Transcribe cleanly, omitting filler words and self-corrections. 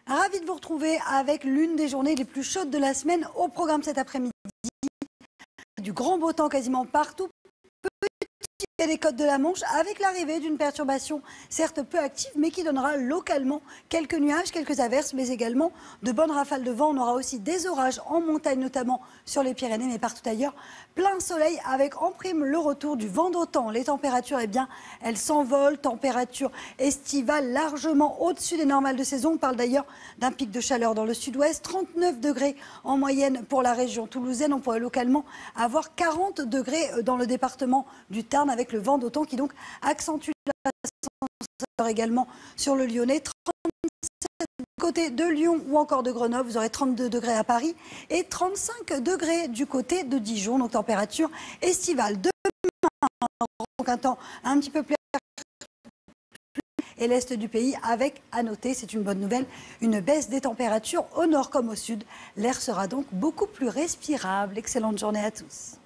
Ravi de vous retrouver avec l'une des journées les plus chaudes de la semaine au programme cet après-midi. Du grand beau temps quasiment partout. Et les côtes de la Manche avec l'arrivée d'une perturbation certes peu active mais qui donnera localement quelques nuages, quelques averses mais également de bonnes rafales de vent. On aura aussi des orages en montagne notamment sur les Pyrénées mais partout ailleurs. Plein soleil avec en prime le retour du vent d'automne. Les températures, eh bien, elles s'envolent. Température estivale largement au-dessus des normales de saison. On parle d'ailleurs d'un pic de chaleur dans le sud-ouest. 39 degrés en moyenne pour la région toulousaine. On pourrait localement avoir 40 degrés dans le département du Tarn avec le vent d'automne qui donc accentue la également sur le Lyonnais. 37 du côté de Lyon ou encore de Grenoble, vous aurez 32 degrés à Paris et 35 degrés du côté de Dijon, donc température estivale. Demain, donc un temps un petit peu plus et l'est du pays avec, à noter, c'est une bonne nouvelle, une baisse des températures au nord comme au sud. L'air sera donc beaucoup plus respirable. Excellente journée à tous.